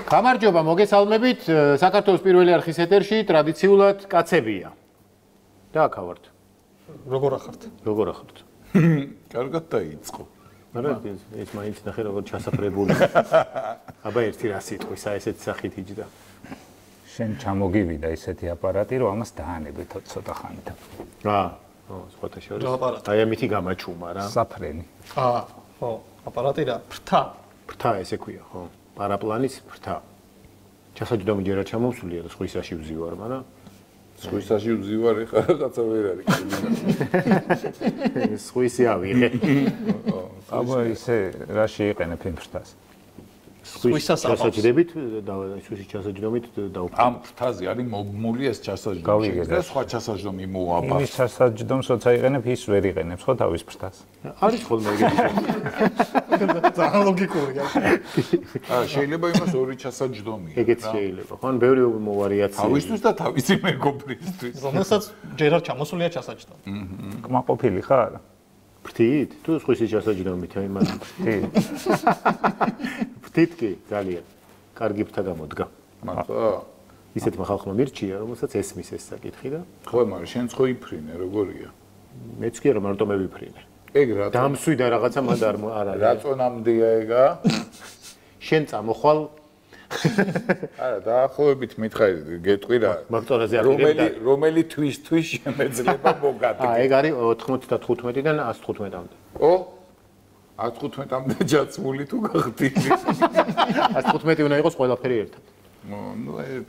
გამარჯობა, მოგესალმებით. საქართველოს პირველი არხის ეთერში ტრადიციულად კაცებია. და აქავართ. როგორ ახართ? როგორ ახართ? კარგად დაიწყო. მაგრამ ეს მაინც ნახე როგორ ჩასაფრებული. აბა ერთი რა სიტყვის ესეთ სახით იჯდა. შენ ჩამოგივიდა ისეთი აპარატი, რომ ამას დაანებეთ ცოტა ხანით. სხვათა შორის. აი ამითი გამაჩუმა რა. საფრენი. ხო, აპარატი რა, ფრთა. ფრთა ესე ქვია, ხო. პარაპლანის ფრთა. ჩასაჯდომი ჯერა ჩამოვსულია და სხვისაში ვზივარ, მაგრამ სხვისაში ვზივარ, ეხლა რაღაცა ვერ არის. სხვისი ავიღე. აბა ისე რა შეიყენებ იმ ფრთას? სხვისას ჩასაჯდებით და სხვისი ჩასაჯდომით დავფრთხილებ. ამ ფრთაზე არის მოგმული ეს ჩასაჯდომი და სხვა ჩასაჯდომი მოაბა. იმის ჩასაჯდომს როცა იყენებ, ის ვერ იყენებს ხო თავის ფრთას? არის ხოლმე ეგეთი. ძალიან ლოგიკურია. შეიძლება იმას ორი ჩასაჯდომი. ეგეც შეიძლება. ხო, ან ბევრი ვარიაცია. თავისთვის და თავისი მეგობრისთვის. რომელსაც ჯერ არ ჩამოსულია ჩასაჯდომი. კმაყოფილი ხარ? ფრთით? თუ სხვისი ჩასაჯდომით აი მას ფრთით. ფრთით კი ძალიან კარგი ფრთა გამოდგა. მართლა? ისეთმა ხალხმა მირჩია, რომელსაც ესმის ეს საკითხი და ხო, მაგრამ შენც ხო იფრინე, როგორია? მეც კი არა მარტო მე ვიფრინე. ეგ რა დამსვიდა რაღაცა მანდ არ არის. რაწონამდეა ეგა? შენ წამოხვალ არა, დაახლოებით მითხარი, გეტყვი რა. მაგტორაზე აპირებდა. რომელი თვისთვის შემეძლება მოგადგე? ეგ არის 95-დან 115-მდე. 115-მდე ჯაცმული თუ გახდილი? 115 უნდა იყოს ყველაფერი ერთად. ნუ ერთ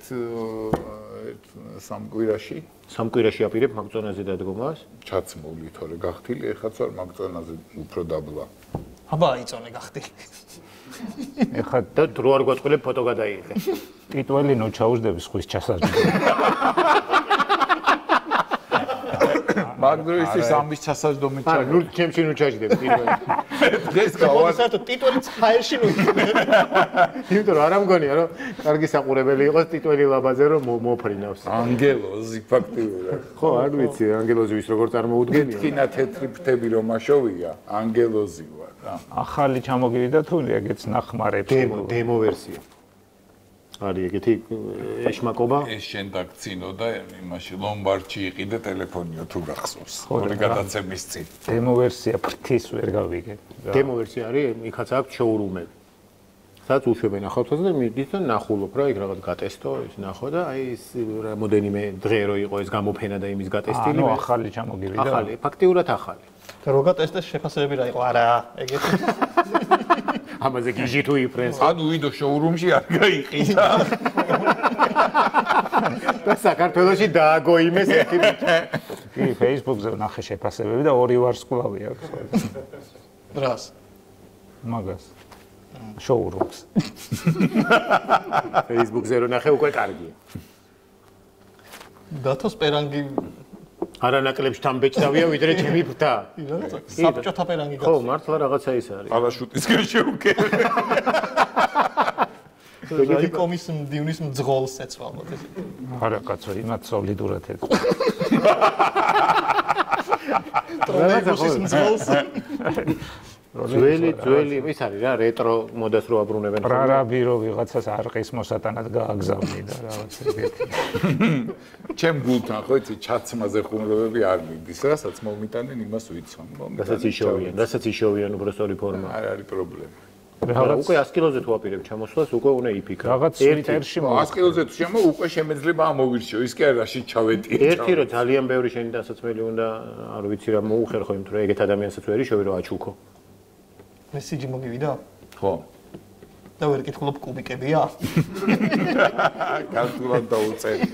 სამკვირაში სამკვირაში აპირებ მაგწონაზე დადგომას. ჩაცმული თორე გახდილი, ეხაც არ მაგწონაზე უფრო დაბლა. აბა იწონე გახდილი. ეხლა და დრო არ გვაწყვილებ ფოტო გადაიღე. ტიტველი ნუ ჩაუждები სხვის ჩასაჯდომი. მაგდროისთვის ამის ჩასაჯდომი არა, ნუ ჩემში ნუ ჩაჯდები პირველი. დღეს გავარ საერთოდ ტიტველიც ჰაერში ნუ იქნება. იმიტომ რომ არ ამგონია რომ კარგი საყურებელი იყოს ტიტველი ლაბაზე რომ მოფრინავს. ანგელოზი ფაქტიურად. ხო, არ ვიცი ანგელოზი ვის როგორ წარმოუდგენია. თინა თეთრი ფრთები რომ აშოვია, ანგელოზი ვარ რა. ახალი ჩამოგივიდა თუ ეგეც ნახმარებს? დემო ვერსია. არის ეგეთი ეშმაკობა. ეს შენ დაგცინო და იმაში ლომბარდში იყიდე ტელეფონიო თუ გახსოვს. ორი გადაცემის წინ. დემო ვერსია ფრთის ვერ გავიგე. დემო ვერსია არის, იქაც აქვს შოურუმები. სადაც უშვებენ ახალთვას და მიდის და ნახულობ რა, იქ რაღაც გატესტო, ის ნახო და აი ეს რამოდენიმე დღე რო იყო ეს გამოფენა და იმის გატესტილი. ნუ ახალი ჩამოგივიდა. ახალი, ფაქტიურად ახალი. და რო გატესტეს შეფასებები რა იყო? არა, ეგეთი. ამაზე გიჟი თუ იფრენს. ანუ ვიდო შოურუმში არ გაიყიდა. და საქართველოში დააგოიმეს ერთი. კი, Facebook-ზე ნახე შეფასებები და ორი ვარსკვლავი აქვს. რას? მაგას. შოურუმს. Facebook-ზე რო ნახე უკვე კარგია. დათოს პერანგი არანაკლებში თამბეჭდავია ვიდრე ჩემი ფრთა. საბჭოთა პერანგი ხო, მართლა რაღაცა ის არის. პარაშუტისგან შეუქერე. რაიკომის მდივნის მძღოლს ეცვალოთ ეს. არა, კაცო, იმათ სოლიდურად ეწყო. ტროლეიბუსის მძღოლს. ძველი, ის არის რა, რეტრო მოდას რო აბრუნებენ. პრარაბი რო ვიღაცას არყის მოსატანად გააგზავნი და რაღაც ეგეთი. ჩემ გულთან ხო იცი ჩაცმაზე ხუმრობები არ მიდის, რასაც მომიტანენ იმას ვიცვამ. რასაც იშოვიან უბრალოდ ფორმა. არ არის პრობლემა. უკვე 100 კილოზე თუ აპირებ ჩამოსვლას, უკვე უნდა იფიქრა. რაღაც ლიტერში 100 კილოზე თუ შემო უკვე შემეძლება ამოვირჩიო, ის კი არ რაში ჩავეტიე. ერთი რომ ძალიან ბევრი შენი დასაცმელი უნდა, არ ვიცი რა მოუხერ ხო იმიტომ რომ ეგეთ ადამიანსაც ვერ იშოვი რომ აჩუქო. მესიჯი მოგივიდა? ხო. და ვერ კითხულობ კუბიკებია? კარტულად დაუწერი.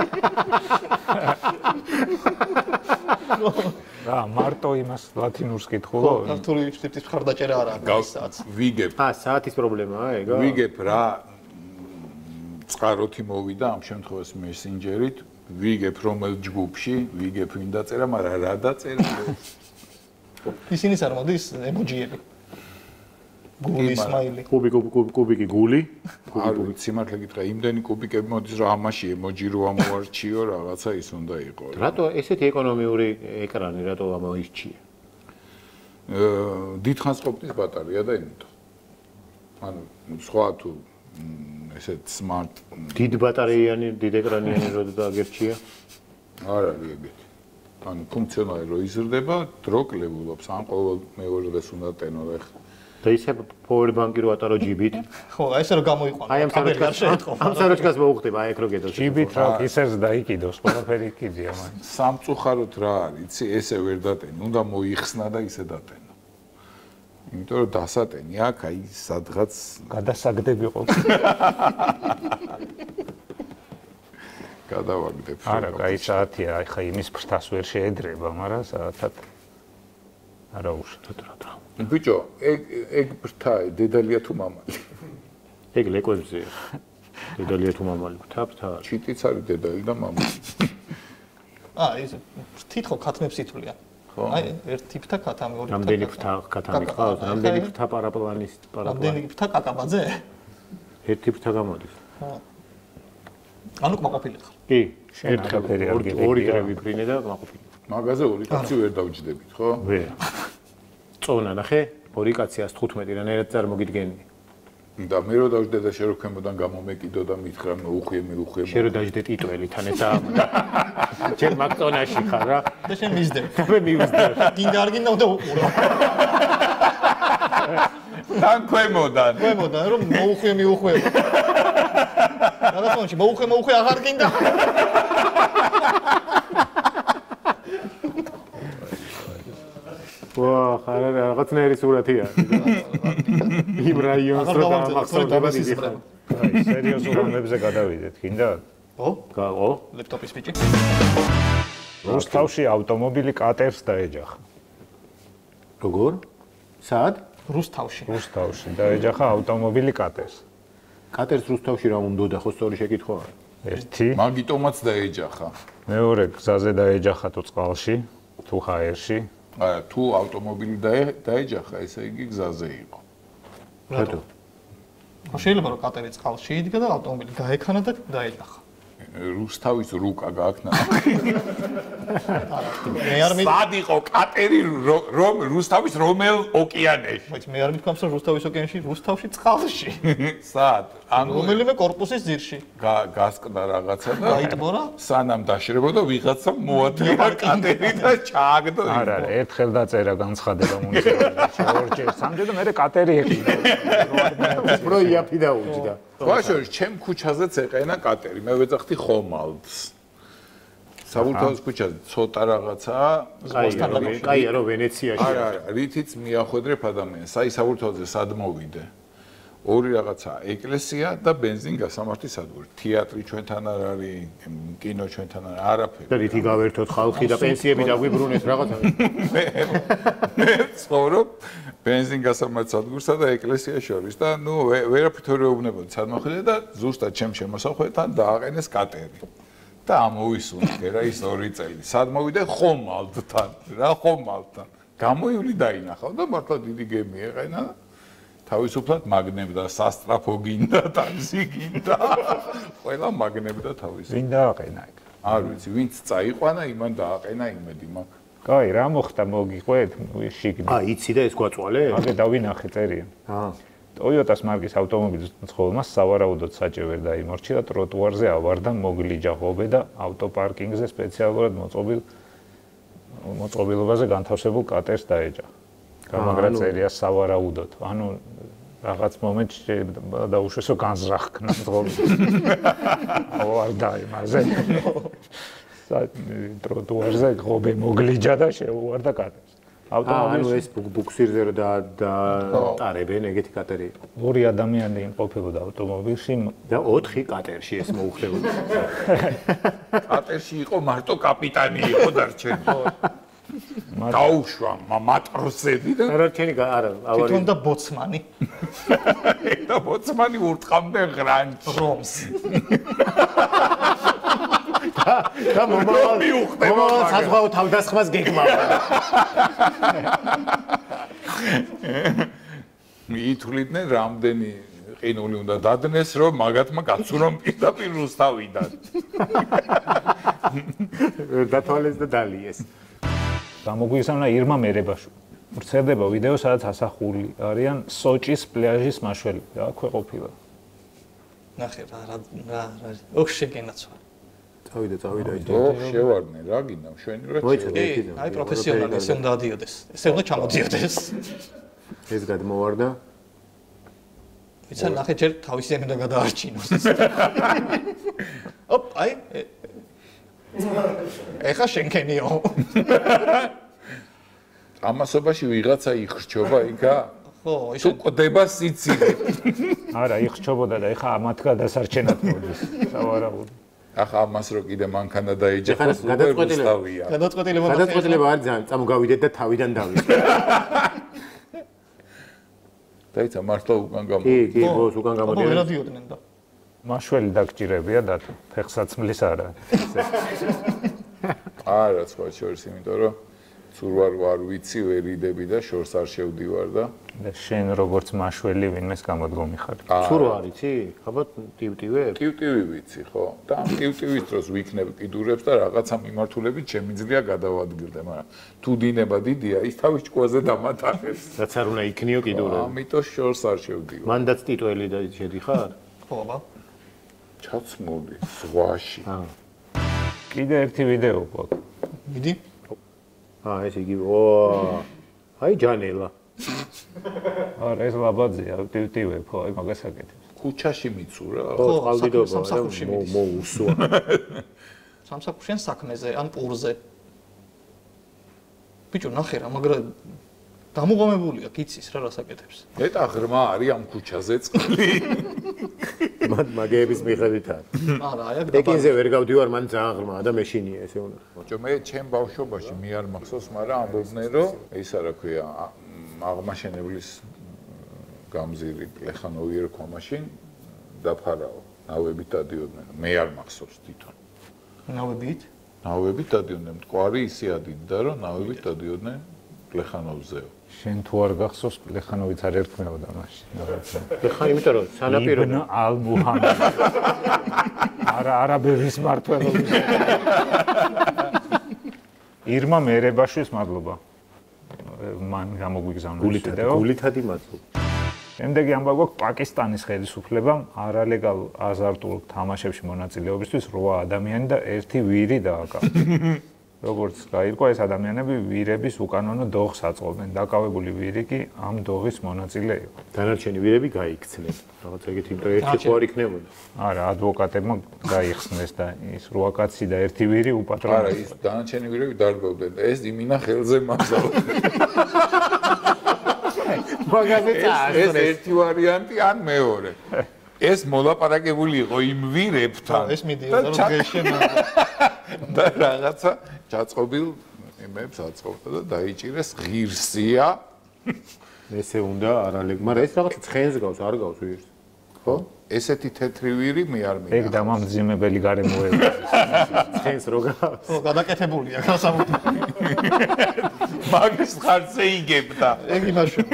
რა, მარტო იმას ლათინურს კითხულობ? ქართული შრიფტის მხარდაჭერა არ არის საათს. ვიგებ. საათის პრობლემაა ეგა? ვიგებ რა წყაროთი მოვიდა ამ შემთხვევაში მესენჯერით, ვიგებ რომელ ჯგუფში, ვიგებ ვინ დაწერა, მაგრამ რა დაწერა? ისინიც არ მოდის ემოჯიები. გული სმაილი. კუბიკი გული. არ ვიცი მართლა გითხრა, იმდენი კუბიკები მოდის რა ამაში ემოჯი რო ამოვარჩიო, რაღაცა ის უნდა იყოს. რატო ესეთი ეკონომიური ეკრანი რატო ამოირჩია? დიდხანს ყოფნის ბატარეა და იმიტომ. ანუ სხვა თუ ესეთ smart დიდ ბატარეიანი, დიდ ეკრანიანი რო დააგერჩია. არ არის ეგეთი. ანუ ფუნქციონალი რო იზრდება, დრო კლებულობს, ან ყოველ მეორეს უნდა ტენო ახლა. და ისე power bank-ი რო ატარო ჯიბით. ხო, აი ესე რომ გამოიყვანო. აი ამ საროჩკას მოუხდება, აი ეგ რო გედოს. ჯიბით რა ისერს დაიკიდოს, ყველაფერი იქიდია მაინც. სამწუხაროდ რა არის, იცი, ესე ვერ დატენი, უნდა მოიხსნა და ისე დატენო. იმიტომ რომ დასატენი აქ აი სადღაც გადასაგდები ყოფს. გადავაგდებ. არა, კაი საათია, აი ხა იმის ფრთას ვერ შეედრება, მაგრამ საათად არა უშუალოდ რა. ბიჭო, ეგ ფრთაა, დედალია თუ მამალი? ეგ ლეკვებზე. დედალია თუ მამალი, ფრთა. ჩიტიც არის დედალი და მამალი. ის თითქო ქათმებს ითვლიან. ხო? აი ერთი ფრთა ქათამი, ორი ფრთა. რამდენი ფრთა ქათამი ყავს? რამდენი ფრთა პარაპლანის რამდენი ფრთა კაკაბაძე? ერთი ფრთა გამოდის. ხო. ანუ კმაყოფილი ხარ. კი, ერთხელ ორი დღე ვიფრინე და კმაყოფილი. მაგაზე ორი კაცი ვერ დავჯდებით, ხო? ვერ. წონა ნახე, ორი კაცი 115 რანაირად წარმოგიდგენდი. და მე რო დავჯდე და შე რო ქვემოდან გამომეკიდო და მითხრა მოუხვიე. შე რო დაждდე ტიტველით ანეცა. ჩემ მაგწონაში ხარ რა. და შენ მისდე. მე მივსდე. გინდა არ გინდა უნდა უყურო. თან ქვემოდან რომ მოუხვიე მიუხვიე. რაღაცონში მოუხვიე აღარ გინდა. ვა, ხარ რაღაცნაირი სურათია. იმ რაიონს რო გამახსოვდება დიდი ხარ. აი, სერიოზულ რამებზე გადავიდეთ, გინდა? ხო? გაო? ლეპტოპის ბიჭი. რუსთავში ავტომობილი კატერს დაეჯახა. როგორ? სად? რუსთავში. რუსთავში დაეჯახა ავტომობილი კატერს. კატერს რუსთავში რა უნდა ხო სწორი შეკითხვაა? ერთი, მაგიტომაც დაეჯახა. მეორე გზაზე დაეჯახა თუ წყალში, თუ ჰაერში. არა, თუ ავტომობილი დაეჯახა, ესე იგი გზაზე იყო. რატო? შეიძლება რომ კატერი წყალში იდგა და ავტომობილი გაექანა და დაეჯახა. რუსთავის რუკა გააქნა. მე არ სად იყო კატერი რომ რუსთავის რომელ ოკეანეში? მე არ მithქვამს რომ რუსთავის ოკეანეში, რუსთავში წყალში. სად? ანუ რომელიმე корпуსის ძირში. გასკდა რაღაცა და აიტბორა? სანამ დაშრებოდა ვიღაცა მოათრია კატერი და ჩააგდო. არა, ერთხელ დაწერა განცხადება მუნიციპალიტეტში, ორჯერ, სამჯერ და მე კატერი ეყიდა. უფრო იაფი დაუჯდა. ვაშორ, ჩემ ქუჩაზეც ეყენა კატერი, მე ვეძახდი ხომალდს. საბურთალოს ქუჩაზე ცოტა რაღაცაა, კაია რომ ვენეციაში. არა, რითიც მიახვედრებ ადამიანს. აი საბურთალოზე სად მოვიდე? ორი რაღაცაა, ეკლესია და ბენზინგასამართი სადგური. თეატრი ჩვენთან არ არის, კინო ჩვენთან არ არაფერი. და რითი გავერთოთ ხალხი და პენსიები დაგვიბრუნეს რაღაცა. მე ცხოვრობ ბენზინგასამართ სადგურსა და ეკლესიას შორის და ნუ ვერაფრით ვერ ეუბნებოდი სად მოხვიდე და ზუსტად ჩემ შემოსახვედთან დააყენეს კატერი. და ამოვისუნთქე რა ის 2 წელი. სად მოვიდე ხომალდთან, რა ხომალდთან. გამოივლი დაინახავ და მართლა დიდი გემი ეყენა. თავისუფლად მაგნებდა, სასტრაფო გინდა, ტაქსი გინდა. ყველა მაგნებდა თავისუფლად. ვინ დააყენა ეგ? არ ვიცი, ვინც წაიყვანა, იმან დააყენა იმედი მაქვს. კაი, რა მოხდა მოგიყვეთ შიგნით? იცი და ეს გვაწვალე? აგე დავინახე წერია. Toyota-s მარკის ავტომობილის მცხოვრებმა სავარაუდოდ საჭე ვერ დაიმორჩილა, ტროტუარზე ავარდა მოგლიჯა ღობე და ავტოპარკინგზე სპეციალურად მოწყობილობაზე განთავსებულ კატერს დაეჯახა. გამაგრა წერია სავარაუდოდ. ანუ რაღაც მომენტში დაუშვესო განზრახქნა ღობე. ავარდა იმაზე. ტროტუარზე ღობე მოგლიჯა და შეუვარდა კატერს. ანუ ეს ბუქსირზე რო დაატარებენ ეგეთი კატერი იყო. 2 ადამიანი იმყოფებოდა ავტომობილში და 4 კატერში ეს მოუხდებოდა. კატერში იყო მარტო კაპიტანი იყო დარჩენი. დაუშვა მატროსები და დარჩენი არა ავარი. თვითონ და ბოცმანი. და ბოცმანი ურტყამდა ღრანჩ რომს. და მომავალ საზღვაო თავდასხმას გეგმავდა. მიითვლიდნენ რამდენი ყინული უნდა დადნეს რომ მაგათმა გაცურონ პირდაპირ რუსთავიდან. დათვალეს და დალიეს. გამოგვიგზავნა ირმა მერებაშვილი. ვრცელდება ვიდეო, სადაც ასახული არიან სოჭის პლაჟის მაშველები. აქვე ყოფილა. ნახე რა ოქ შეგენაცვა. წავიდა ის. ო, შევარდნე რა გინდა, მშვენივრად. აი პროფესიონალი ესე უნდა დადიოდეს. ესე უნდა ჩამოდიოდეს. ეს გადმოვარდა. ისა ნახე ჯერ თავისი უნდა გადაარჩინოს. ოპ, აი. ეხა შენქენიო. ამასობაში ვიღაცა იხრჩობა იქა? ხო, თუ ყდება სიცილი. არა, იხრჩობოდა და ეხა ამათ გადასარჩენად მოდის. სავარაუდო. ახლა ამას რო კიდე მანქანა დაეჯახოს, გადაწყვეტილია. გადაწყვეტილება არ ძალიან, წამოგავიდეთ და თავიდან დავიდეთ. დაიცა მართლა უკან გამო. კი, ბოს უკან გამოდიან. აბა ვერადიოდნენ და. მაშველი დაგჭირებია და ფეხსაცმლის არა. არა, სხვა შორის, იმიტომ რომ ცურვარ არ ვიცი, ვერ იდები და შორს არ შევდივარ და შენ როგორც მაშველი ვინმეს გამოდგომი ხარ. ცურვა არიცი? ხაბათ ტივტივებ? ტივტივი ვიცი, ხო? და ამ ტივტივის დროს ვიქნებ კიდურებს და რაღაცა მიმართულებით შემიძლია გადავადგილდე, მაგრამ თუ დინება დიდია, ის თავის ჭკუაზე დამატახებს. რაც არ უნდა იქნიო კიდურები. ამიტომ შორს არ შევდივარ. მანდაც ტიტველი და შედიხარ? ხო, აბა. ჩაცმული ზღვაში. კიდე ერთი ვიდეო გვაქვს. მიდი. ეს იგი. აი ჯანელა. არა, ეს ლაბაძია, ტივტივებ, ხო, აი მაგას აკეთებს. ქუჩაში მიცურა? ხო, ყალდიდობა, სამსახურში მიდის. მოусуა. სამსახურშენ საქმეზე, ან პურზე. ბიჭო, ნახე რა, მაგრამ დამოღამებულია, გიცის რა რასაკეთებს. ნეტა ღრმა არის ამ ქუჩაზე წყალი. მაგეების მიხედვითაა. არა, აი აქ პეკინზე ვერ გავდივარ, მან ძალიან ღრმაა და მეშინია ესე უნდა. ბიჭო, მე ჩემ ბავშვობაში მე არ მახსოვს, მაგრამ ამბობდნენ, რომ ის რა ქვია, აღმაშენებლის გამზირი პლეხანოვი ერქვა მაშინ დაფარაო. ნავებით დადიოდნენ. მე არ მახსოვს თვითონ. ნავებით? ნავებით დადიოდნენ. მტკვარი ისე ადიდდა, რომ ნავებით დადიოდნენ პლეხანოვზეო. შენ თუ არ გახსოვს, პლეხანოვიც არ ერქმეოდა მაშინ. ხან იმიტომ რომ სანაპირო იბნ ალ-მუჰამედ. არა, არაბების მმართველობის. ირმა მერებაშვილს მადლობა. მან გამოგვიგზავნა ვიდეო. გულითადი მადლობა. შემდეგი ამბავი გვაქვს პაკისტანის ხელისუფლებამ არალეგალ აზარტულ თამაშებში მონაწილეობისთვის 8 ადამიანი და 1 ვირი დააკავა. როგორც გაირკვა, ეს ადამიანები ვირების უკანონო დოღს აწყობდნენ. დაკავებული ვირი კი ამ დოღის მონაწილე იყო. დანარჩენი ვირები გაიქცნენ. რაღაც ეგეთი, იმიტომ ერთი ხო არ იქნებოდა. არა, ადვოკატებმა გაიხსნეს და ის 8 კაცი და 1 ვირი უპატრონო. არა, ის დანარჩენი ვირები დარბევდნენ და ეს იმინა ხელზე მაგზავნდა. მაგაზე ეს ერთი ვარიანტი ან მეორე. ეს მოლაპარაკებული იყო იმ ვირებთან. ეს მიდიოდა რომ გეშენა. და რაღაცა ჩაწყობილ იმებს აწყობდა და დაიჭირეს ღირსია. ესე უნდა არალეგ, მაგრამ ეს რაღაც ცხენს გავს, არ გავს ვირს. ხო? ესეთი თეთრი ვირი მე არ მინახავს. ეგ დამამძიმებელი გარემოება. ცხენს რო გავს. ხო, გადაკეთებულია გასამოთი. მაგის ხარზე იგებდა. ეგ იმაშოვა.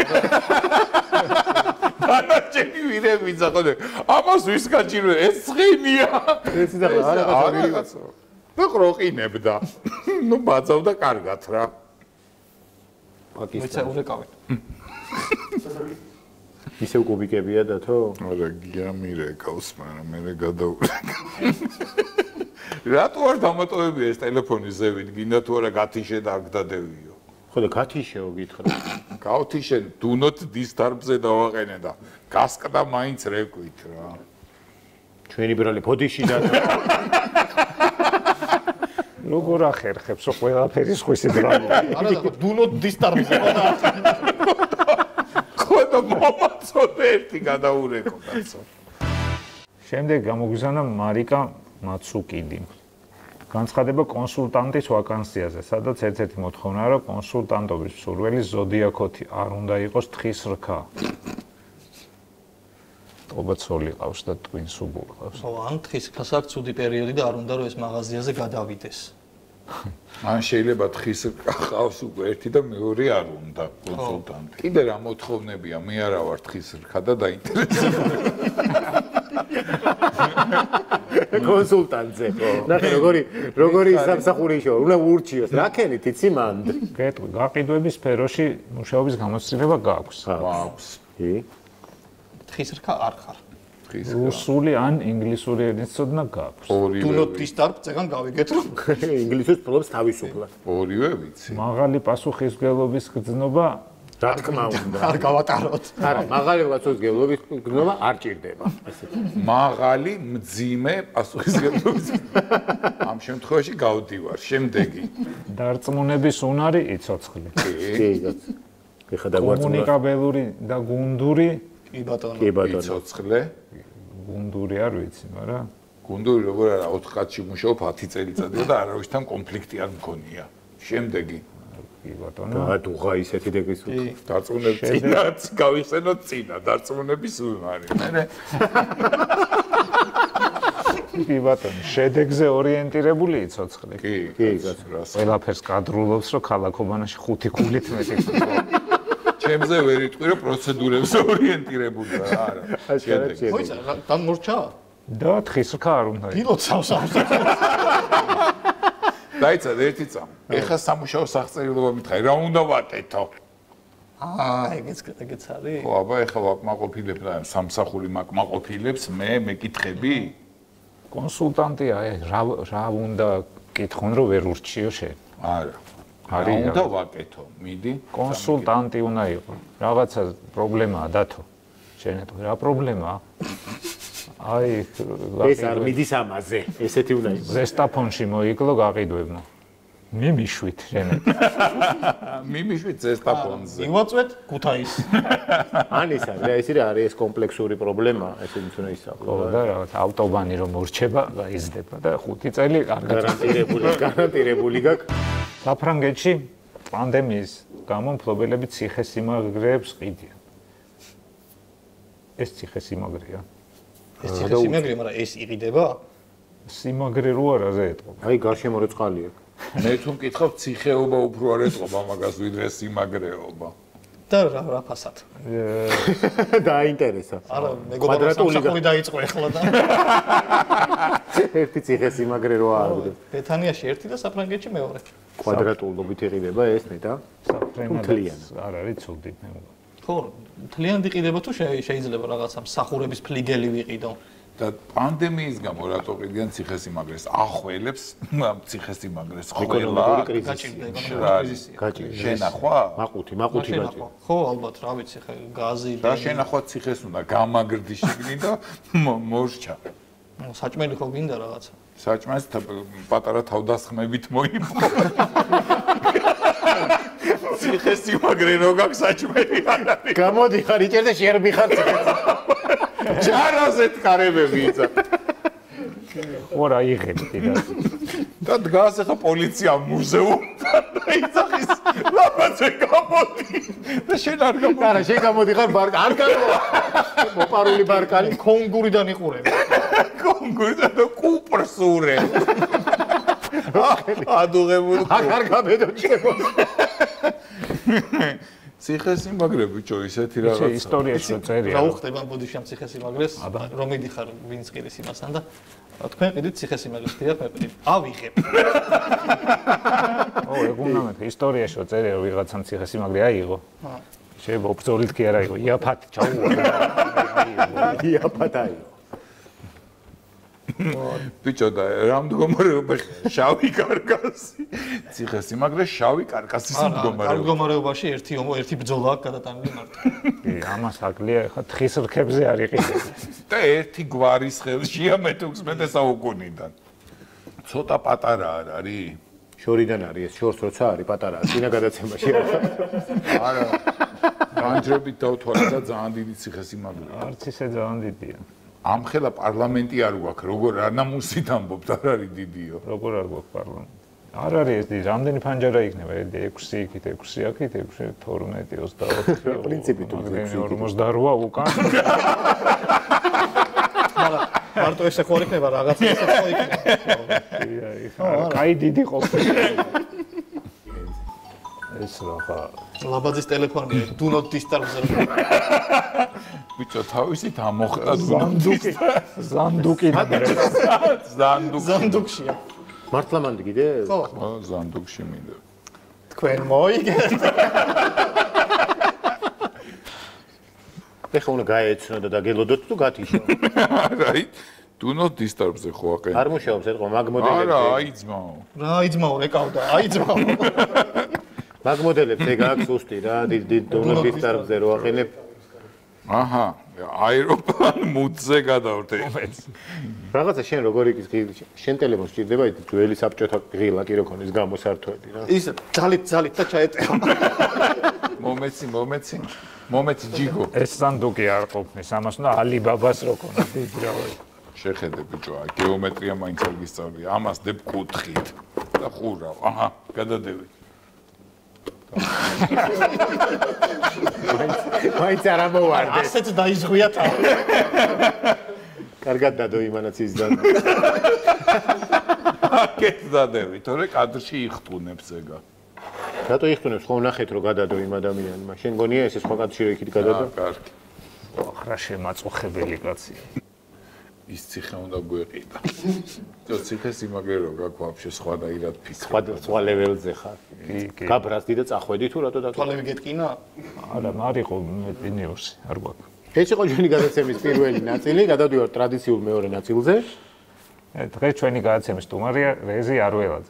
დანარჩენი ვირები ძახოდე. ამას ვის გაჭირვე? ეს ცხენია. ეს და რაღაცა. და ყროყინებდა. ნუ ბაძავდა კარგად რა. პაკისტანი. მეცა ურეკავენ. ისევ კუბიკებია დათო? არა, გიამირეკავს, მაგრამ მე გადაურეკავ. რატო არ დამატოვებია ეს ტელეფონის ზევით? გინდა თუ არა გათიშე და აქ დადევიო. ხო და გათიშეო გითხრა. გავთიშე do not disturb-ზე დავაყენე და გასკდა მაინც რეკვით რა. ჩვენი ბრალი ფოდიში და როგორ ახერხებს ყველაფერი სხვისი ბრალი. არა და do not disturb-ზე და ხო და მომაწოდე ერთი გადაურეკო კაცო. შემდეგ გამოგვიზანა მარიკა მაცუკიდი. განცხადება კონსულტანტის ვაკანსიაზე, სადაც ერთ-ერთი მოთხოვნაა, რომ კონსულტანტობის მსურველი ზოდიაქოთი არ უნდა იყოს თხის რქა. ტობაცოლი ყავს და ტვინს უბულ ყავს. ხო, ან თხის რქას აქვს ცუდი პერიოდი და არ უნდა რომ ეს მაღაზიაზე გადავიდეს. ან შეიძლება თხის რქა ყავს უკვე ერთი და მეორე არ უნდა კონსულტანტი. კიდე რა მოთხოვნებია, მე არა ვარ თხის რქა და დაინტერესებული. კონსულტანტზე. ნახე როგორი სამსახურიშო, უნდა ურჩიოს. რა ქენით იცი მანდ? გეტყვი, გაყიდვების სფეროში მუშაობის გამოცდილება გაქვს. გვაქვს. კი. თხის რქა არ ხარ. რუსული ან ინგლისური ენის ცოდნა გაქვს. Do not disturb წეგან გავიგეთ რომ ინგლისურს ფლობს თავისუფლად. ორივე ვიცი. მაღალი პასუხისმგებლობის გრძნობა რა თქმა უნდა. არ გავატაროთ. არა, მაღალი პასუხისმგებლობის გრძნობა არ ჭირდება. მაღალი, მძიმე პასუხისმგებლობის. ამ შემთხვევაში გავდივარ. შემდეგი. დარწმუნების უნარი იცოცხლე. კი, კაცო. ეხა დაგვარწმუნა. კომუნიკაბელური და გუნდური კი ბატონო. კი ბატონო. იცოცხლე. გუნდური არ ვიცი, მაგრამ გუნდური როგორ არა 4 კაცში მუშაობ 10 წელიწადია და არავისთან კონფლიქტი არ მქონია. შემდეგი. კი ბატონო. და დუღა ისეთი დეგის კი. დარწმუნების წინაც გავიხსენოთ წინა დარწმუნების უნარი. მე კი ბატონო, შედეგზე ორიენტირებული იცოცხლე. კი, კი, კაცო. რას. ყველაფერს კადრულობს, რომ ქალაქობანაში 5 ქულით მეტი. ჩემზე ვერ იტყვი რომ პროცედურებზე ორიენტირებულია, არა. შედეგი. მოიცა, დამორჩა? და თხის რქა არ უნდა. პილოტსავს ამს. დაიცად ერთი წამ. ეხა სამუშაო სახწერილობა მითხარი, რა უნდა ვაკეთო? ეგეც არის. ხო, აბა ეხა ვაკმაყოფილებ და სამსახური მაკმაყოფილებს, მე მეკითხები? კონსულტანტია, რა უნდა კითხონ, რომ ვერ ურჩიო შენ. არა. არის რა უნდა ვაკეთო? მიდი. კონსულტანტი უნდა იყოს. რაღაცა პრობლემაა დათო. შენეთო, რა პრობლემაა? აი, ეს არ მიდის ამაზე. ესეთი უნდა იყოს. ზესტაფონში მოიკლო გაყიდვებმა. მიმიშვით შენეთო. მიმიშვით ზესტაფონზე. მივაწვეთ ქუთაის. ან ის არის, ეს არის ეს კომპლექსური პრობლემა, ესე უნდა ისაუბრო. ხო, და რაღაცა ავტობანი რომ მორჩება, გაიზრდება და 5 წელი არ გარანტირებული გაქვს. საფრანგეთში პანდემიის გამო მფლობელები ციხესიმაგრეებს ყიდიან. ეს ციხესიმაგრეა. ეს ციხესიმაგრე, მაგრამ ეს იყიდება? სიმაგრე რო არაზე ეტყობა. აი გარშემო რო წყალი აქვს. მე თუ მკითხავ ციხეობა უფრო არ ეტყობა მაგას ვიდრე სიმაგრეობა. და რა ფასად? დაინტერესა. არა, მეგობრებო, სამსახური დაიწყო ახლა და ერთი ციხესიმაგრე რო არის. ბეთანიაში ერთი და საფრანგეთში მეორე. კვადრატულობით იყიდება ეს მეტა. საფრენადაც არ არის ცუდი. ხო, მთლიანად იყიდება თუ შეიძლება რაღაცა მსახურების ფლიგელი ვიყიდო. და პანდემიის გამო რატო ყიდიან ციხესიმაგრეს? ახველებს ციხესიმაგრეს ყველა გაჭირდა. შენახვა? მაყუთი გაჭირდა. ხო, ალბათ, რა ვიცი, ხა გაზი და შენახვა ციხეს უნდა გამაგრდი შიგნით და მორჩა. საჭმელი ხო გინდა რაღაცა? საჭმელს პატარა თავდასხმებით მოიპყრო. ციხესიმაგრე რო გაქვს საჭმელი არ არის. გამოდი ხარ იჭერ და შერბი ხარ ციხეს. ჯარაზე თქარებები იწა. ხო რა იღებდი და და დგას ახლა პოლიცია მუზეუმთან და იცახის ლაპაზე გამოდი. და შენ არ გამოდი. არა, შენ გამოდი ხარ არ გამოვა. მოპარული ბარკალი კონგურიდან იყურები. კონგურიდან და კუპრსურე. ადუღებული. აღარ გამედო ჩემო. ციხესიმაგრე ბიჭო ისეთი რაღაცა. ისტორიაში წერია. რა უხდება ბოდიშამ ციხესიმაგრეს, რომ მიდიხარ ვინც ყიდის იმასთან და თქვენ ყიდით ციხესიმაგრეს, დიახ, მე ყიდით. ავიღებ. ო, ეგუნა მე ისტორიაში წერია რომ ვიღაცამ ციხესიმაგრე აიღო. შეიძლება ოფიციალით კი არ აიღო, იაფად ჩაუვა. იაფად აიღო. ბიჭო და რა მდგომარეობა შავი კარკასი. ციხესიმაგრე შავი კარკასის მდგომარეობა. მდგომარეობაში ერთი ბრძოლა აქვს გადატანილი მარტო. კი, ამას აკლია ხა თხის რქებზე არ იყიდე. და ერთი გვარის ხელშია მე-16 საუკუნიდან. ცოტა პატარა არ არის? შორიდან არის ეს, შორს როცა არის პატარა, წინა გადაცემაში არის. არა. განჯრებით დავთვალე და ძალიან დიდი ციხესიმაგრე. არც ისე ძალიან დიდია. ამხელა პარლამენტი არ გვაქვს, როგორ ანამუსით ამბობთ, არ არის დიდიო. როგორ არ გვაქვს პარლამენტი? არ არის ეს დიდი, რამდენი ფანჯარა იქნება? 6 იქით, 6 აქით, 6, 12, 24. პრინციპით 48 უკან. მარტო ესე ხო იქნება რაღაცა ესე ხო იქნება. კაი დიდი ყოფილი. ეს რა ხა ლაბაძის ტელეფონია, do not disturb-ზე. ბიჭო, თავისით ამოხდა ზანდუკი და ზანდუქშია. მართლა მანდ კიდე? ხო, ზანდუქში მინდა. თქვენ მოიგეთ. ეხლა უნდა გაეცნო და დაგელოდოთ თუ გათიშო. აი, do not disturb-ზე ხო აყენ. არ მუშაობს ეთყო მაგ მოდელებზე. არა, აიძმაო. რა აიძმაო, ეკავდა, აიძმაო. მაგ მოდელებზე გააქვს უსტი რა, დიდ do not disturb-ზე რო აყენებ. აჰა, აეროპლან მუდზე გადავდე. რაღაცა შენ როგორ იქ შენ ტელეფონს სჭირდება ის ძველი საბჭოთა ღილა კი რო ქონის გამოსართველი რა. ის ძალით და ჩაეტევა. მომეცი ჯიგო. ეს სანდუკი არ ყოფნის, ამას უნდა ალიბაბას რო ქონა დიდი რავი. შეხედე ბიჭო, გეომეტრია მაინც არ გისწავლია. ამას დებ კუთხით და ხურავ. აჰა, გადადევი. მაინც არ ამოვარდე. ასეც დაიზღვია თავი. კარგად დადო იმანაც ის და. აკეთ დადევი, თორე კადრში იხტუნებს ეგა. რატო იხტუნებს? ხო ნახეთ რომ გადადო იმ ადამიანმა. შენ გონია ეს სხვა კადრში რო იქით გადადო? კარგი. ახრა შემაწუხებელი კაცი. ის ციხე უნდა გვეყიდა. თო ციხეს იმაგრე რო გაქვს ვაფშე სხვა და ირად ფიქრ. სხვა ლეველზე ხარ. კი. გაბრაზდი და წახვედი თუ რატო დათვალე? თვალები გეტკინა? არა, მარიყო პინიორსი, არ გვაქვს. ეს იყო ჩვენი გადაცემის პირველი ნაწილი, გადავდივართ ტრადიციულ მეორე ნაწილზე. დღეს ჩვენი გადაცემის სტუმარია რეზი არველაძე.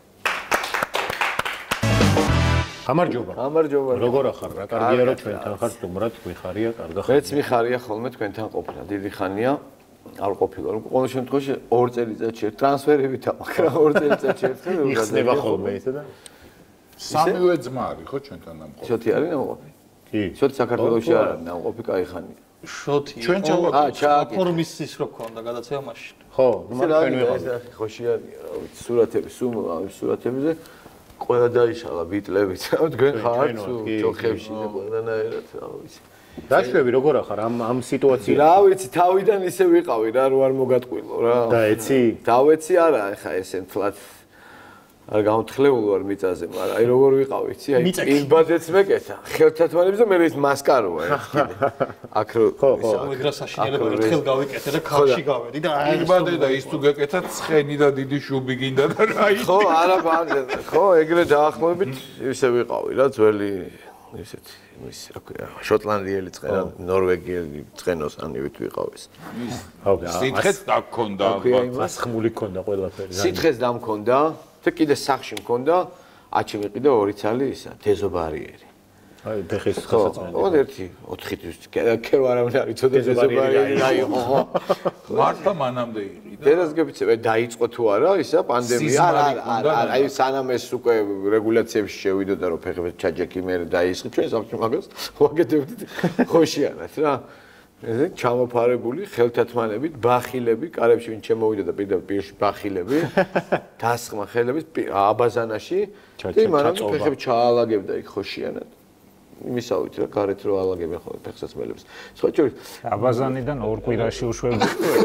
გამარჯობა. გამარჯობა. როგორ ახარ? რა კარგია რომ ჩვენთან ხარ სტუმრად, მიხარია, კარგა ხარ. მეც მიხარია ხოლმე თქვენთან ყოფნა. დიდი ხანია არ ყოფილა. ყოველ შემთხვევაში 2 წელიწადში ერთ ტრანსფერებით მაგრამ 2 წელიწადში ერთხელ იხსნება ხოლმე ისე და სამივე ძმა არის ხო ჩვენთან ამყოფი? შოთი არის ნამყოფი? კი. შოთი საქართველოში არ არის ნამყოფი, კაი ხანია. შოთი. ჩვენ ჩავაკეთე. ფორმის ის რო ქონდა გადაცემა მაშინ. ხო, ეს მაგ რა ჩვენ ვიყავ. არის, ხოშიანია, რა ვიცი, სურათები, სურათებზე ყველა დაიშალა ბიტლებით. თქვენ ხართ ჯოხებში და ყველანაირად, რა ვიცი. დაშვები როგორ ახარ ამ სიტუაციაში? რა ვიცი, თავიდან ისე ვიყავი რა, რო არ მოგატყვილო რა. და ეცი? დავეცი არა, ეხა ესე თლათ არ გამთხლეულ ვარ მიწაზე, მაგრამ აი როგორ ვიყავი, იცი, აი პირბადეც მეკეთა, ხელთათმანებს და მე ის მასკაროა ეს კიდე. აქ რო სამეგრა საშინელება ერთხელ გავიკეთე და ქალში გავედი და აი იბადე და ის თუ გეკეთა ცხენი და დიდი შუბი გინდა და რა ის. ხო, არა ბანზე. ხო, ეგრე დაახლოებით ისე ვიყავი რა, ძველი ისეთი, ის რა ქვია, შოტლანდიელი ცხენა, ნორვეგიელი ცხენოსანივით ვიყავ ეს. სითხეც დაგქონდა ალბათ. მასხმული ქონდა ყველაფერი. სითხეს დამქონდა და კიდე სახში მქონდა, აჩი მიყიდა 2 ცალი ისა, დეზობარიერი. აი ფეხის ხასაწმენდი. ხო, ერთი 4 კერო არავინ არ იცოდა დეზობარიერი რა იყო, ხო? მარტა მანამდე იყიდა. დედას გებიცე, დაიწყო თუ არა ისა პანდემია? არა, აი სანამ ეს უკვე რეგულაციებში შევიდოდა რომ ფეხები ჩაჯექი მე დაიწყო ჩვენ სახში მაგას ვაგებდით ხოშიანად რა. ესე ჩამოფარებული ხელთათმანებით, ბახილები, კარებში ვინ შემოვიდა და პირში ბახილები, დასხმა ხელებით აბაზანაში და მანამდე ფეხები ჩაალაგებდა იქ ხოშიანად. იმისავით რა გარეთ რო ალაგებენ ხოლმე ფეხსაცმელებს. სხვა შორის აბაზანიდან 2 კვირაში უშვებდი.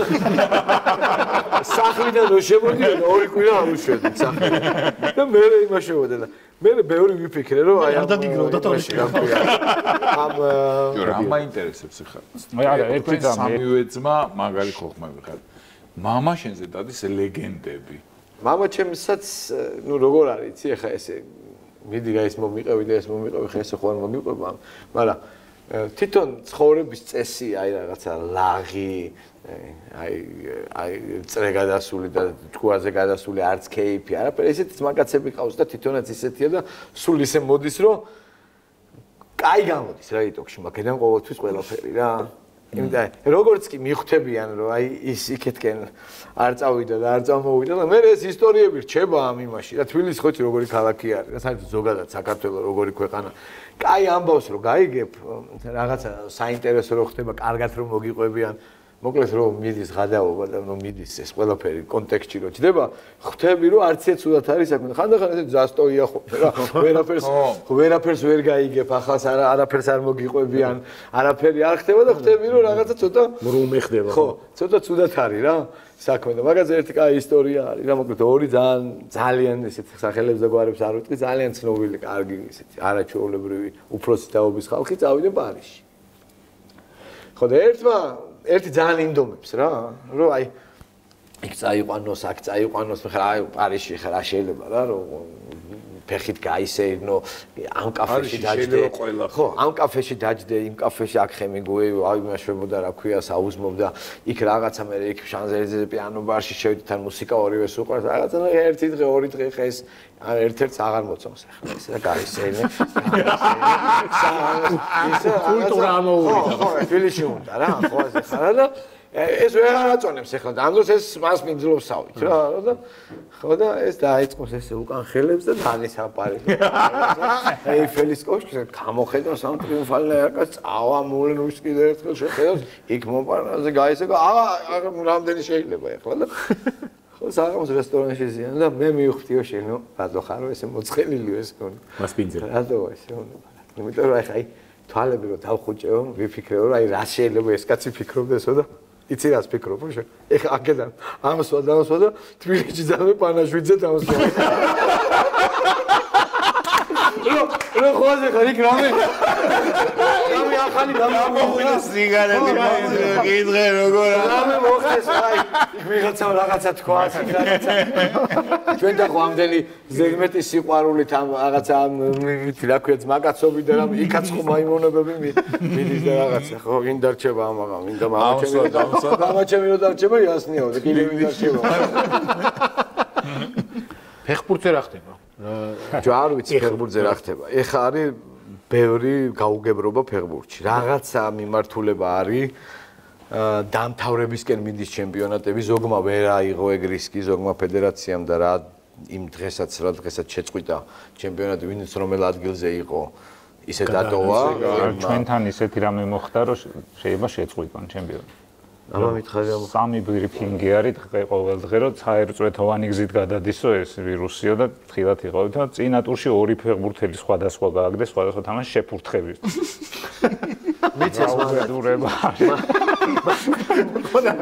სახლიდან რო შემოდიოდა 2 კვირა არ უშვებდი სახლი. და მე იმაშოვდა და მე ბევრი ვიფიქრე რომ აი არ დაგიგროვდა თორემ რა ქვია. ამ რა მაინტერესებს ხარ? არა, ერთი ძმა, სამივე ძმა მაგარი ხოხმები ხარ. მამა შენზე დადის ლეგენდები. მამა ჩემსაც ნუ როგორ არის იცი ახლა ესე მიდი რა ის მომიყევი და ეს მომიყევი ხა ესე ხო არ მომიყვება მაგრამ თვითონ ცხოვრების წესი აი რაღაცა ლაღი აი წრე გადასული და თქუაზე გადასული არც кейფი არაფერი ესეთი მაგაცები ყავს და თვითონაც ისეთია და სულ ისე მოდის რომ კაი გამოდის რა იტოქში მაგედან ყოველთვის ყველაფერი რა იმდა როგორც კი მიხვდებიან რომ აი ის იქეთკენ არ წავიდა და არ წამოვიდა და მე ეს ისტორიები რჩება ამ იმაში რა თბილისი ხო როგორი ქალაქი არის რა საერთოდ ზოგადად საქართველოს როგორი ქვეყანა კაი ამბავს რომ გაიგებ რაღაცა საინტერესო რო ხდება კარგად რომ მოგიყვებიან მოკლედ რომ მიდის გადაობა და რომ მიდის ეს ყველაფერი კონტექსტში რო ჩდება ხვდები რომ არც ეს უდა არის საქმე ხანდახან ესე ზასტოია ხო რა ვერაფერს ვერ გაიგებ ახალს არაფერს არ მოგიყვებიან არაფერი არ ხდება და ხვდები რომ რაღაცა ცოტა მრუმე ხდება ხო ცოტა ცუდად არის რა საქმე და მაგაზე ერთი კაი ისტორია არის რა მოკლედ ორი ძალიან ესეთ სახელებს და გვარებს არ ვიტყვი ძალიან ცნობილი კარგი ესეთი არაჩვეულებრივი უფროსი თაობის ხალხი წავიდა პარიზში ხო და ერთი ძალიან იმდომებს რა რომ აი იქ წაიყვანოს აქ წაიყვანოს ხა აი პარიზში ხა რა შეიძლება რა რომ ფეხით გაისეირნო, ამ კაფეში დაჯდე. ხო, ამ კაფეში დაჯდე, იმ კაფეში აქ ხემიგუე, აიმაშებოდა რა ქვია, საუზმობდა, იქ რაღაცა მე იქ შანზელიზეზე პიანო ბარში შევიდით, თან მუსიკა ორივეს უყვარს, რაღაცა ერთი დღე, ორი დღე ხა ეს ერთ-ერთს აღარ მოწონს ახლა ეს და გაისეირნე. კულტურა ამოუვიდა. ხო, თბილისში უნდა რა, ხო ასე ხარა და ეს ვეღარ აწონებს ახლა და ამ დროს ეს მას მინძლობს სავით რა და ხო და ეს დაიწყოს ესე უკან ხელებს და დანის აპარატი. ეიფელის კოშკზე გამოხედავს ამ ტრიუმფალ ერკას წავა მულენუს კიდე ერთხელ შეხედავს იქ მომპარნაზე გაისება აღარ რამდენი შეიძლება ახლა და ხო საღამოს რესტორანში ზიან და მე მივხვდიო შენო რატო ხარო ესე მოწყენილი ეს გონი მას პინძე რატო ესე იმიტომ რომ აი თვალები რომ დავხუჭეო ვიფიქრეო რომ აი რა შეიძლება ეს კაცი ფიქრობდესო და იცი რას ფიქრობ შე ეხა აქედან ამსვა და თბილისში ძამე პანაშვიძე დამსვა რო ხოზე ხარი კრამე ახალი გამოღვინა სიგარეტი გიძღე როგორ რამე მოხდეს აი რაღაცა თქვა რაღაცა ჩვენ და ამდენი ზედმეტი სიყვარულით ამ რაღაცა რა ქვია ძმაკაცობი და რამ იქაც ხო მაიმონებები მიდის და რაღაცა ხო ვინ დარჩება ამაღა ვინ და მამაჩემი რო დარჩება იასნიაო და კიდე ვინ დარჩება ფეხბურთზე რა ხდება ჯარ ვიცი ფეხბურთზე რა ხდება ეხა არის ბევრი გაუგებრობა ფეხბურთში. რაღაცა მიმართულება არის დამთავრებისკენ მიდის ჩემპიონატები, ზოგმა ვერ აიღო ეგ რისკი, ზოგმა ფედერაციამ და რა იმ დღესაც შეწყვიტა ჩემპიონატი, ვინც რომელ ადგილზე იყო, ისე დატოვა. ჩვენთან ისეთი რამე მოხდა, რომ შეიძლება შეწყვიტონ ჩემპიონატი. ამა მითხარი ამ სამი ბრიფინგი არის ყოველ დღე, რომ საერთო-ეთოვანი გზით გადადისო ეს ვირუსიო და ხილად იყავით და წინა ტურში ორი ფეხბურთელი სხვადასხვა გააგდეს, სხვადასხვა თამაში შეფურთხებით. მიცეს მაგდურება. ხოდა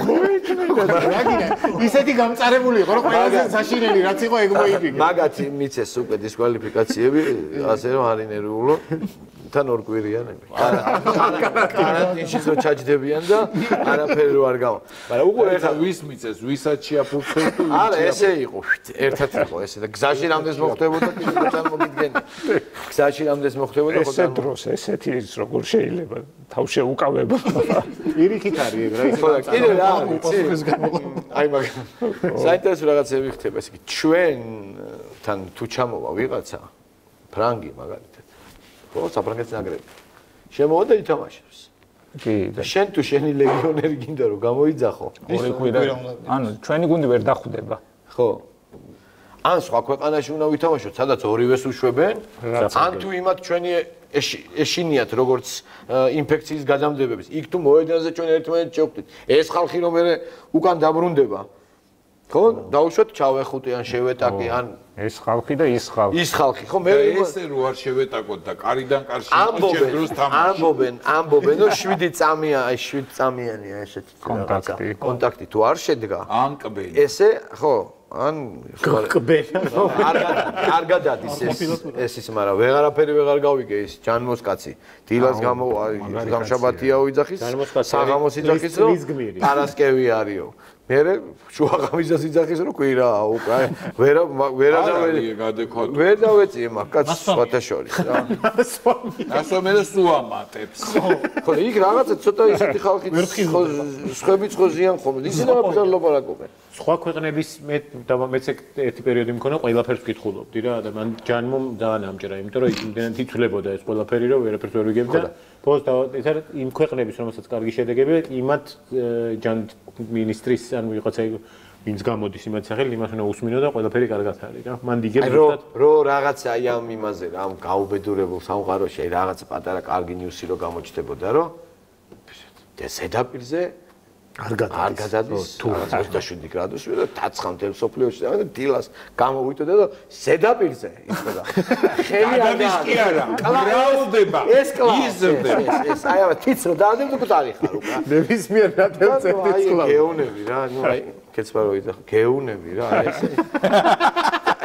ისეთი გამწარებული იყო, რომ ყველაზე საშინელი რაც იყო ეგ მოიფიქრე. მაგათი მიცეს უკვე დისკვალიფიკაციები, ასე რომ არის ნერვიულო. თან ორ კვირიანები. კარანტინში რო ჩაჯდებიან და არაფერი რო არ გავა. მაგრამ უკვე ეხა ვის მიწეს, ვისაც შეაფურთხეს თუ არა, ესე იყო. ერთად იყო ესე და გზაში რამდენს მოხდებოდა კიდე თან მოგიდგენი. გზაში რამდენს მოხდებოდა ხო ესე დროს ესეთი ის როგორ შეიძლება თავშე უკავება. პირიქით არის ეგ რა ხო და კიდე რა არის აი მაგრამ საინტერესო რაღაცები ხდება ესე იგი ჩვენთან თუ ჩამოვა ვიღაცა ფრანგი მაგალითად ხო, საფრანგეთის ნაკრები. შემოვა და ითამაშებს. კი, და შენ თუ შენი ლეგიონერი გინდა რომ გამოიძახო. ორი კვირა. ანუ ჩვენი გუნდი ვერ დახვდება. ხო. ან სხვა ქვეყანაში უნდა ვითამაშოთ, სადაც ორივეს უშვებენ, ან თუ იმათ ჩვენი ეშინიათ როგორც ინფექციის გადამდებების. იქ თუ მოედანზე ჩვენ ერთმანეთს შევხვდით. ეს ხალხი რომ მე უკან დაბრუნდება. ხო? დაუშვათ ჩავეხუტი ან შევეტაკი ან ეს ხალხი და ის ხალხი. ის ხალხი, ხო მე ესე რო არ შევეტაკოთ და კარიდან კარში ჩემ ამბობენ, რომ 7 წამია, აი 7 წამიანია ესეთი კონტაქტი თუ არ შედგა. ანკბელი. ესე, ხო, ან კბელი. არ გადადის ეს ის, მაგრამ ვეღარაფერი ვეღარ გავიგე ის ჯანმოს კაცი. დილას გამშაბათიაო იძახის, საღამოს იძახის, რომ პარასკევი არისო. მერე შუაღამისას იძახის რომ კვირაა უკვე ვერ დავეწიე მაგ კაცს სხვათა შორის რა ასომე და სუამატებს ხო იქ რაღაცა ცოტა ისეთი ხალხი სხვებიც ხო ზიან ხომ ისინი ამაფერ ლაპარაკობენ სხვა ქვეყნების მეც ერთი პერიოდი მქონა ყველაფერს ვკითხულობდი რა და მან ჯანმომ დაანამჭერა იმიტომ რომ იმდენად იცვლებოდა ეს ყველაფერი რომ ვერაფერს ვერ ვიგებდა ბოლოს ეს არის იმ ქვეყნების რომელსაც კარგი შედეგები იმათ ჯან მინისტრის ან ვიღაცა ვინც გამოდის იმათ სახელი იმას უნდა უსმინო და ყველაფერი კარგად არის რა მან იგებს რო რაღაცა აი ამ იმაზე რა ამ გაუბედურებულ სამყაროში აი რაღაცა პატარა კარგი ნიუსი რო გამოჩნდებოდა რომ ზედაპირზე არ გადადის თუ 27 გრადუსი და დაცხამდელ სოფლიოში და დილას გამოვიტოდა და ზედაპირზე იხოდა ხელი არ არა გრაუდება ეს ეს აი ამ თიც რო დაადებდა თუ დაიხარ უკვე ნებისმიერ ნათელს გეუნები რა ნუ აი კეცბაროი და გეუნები რა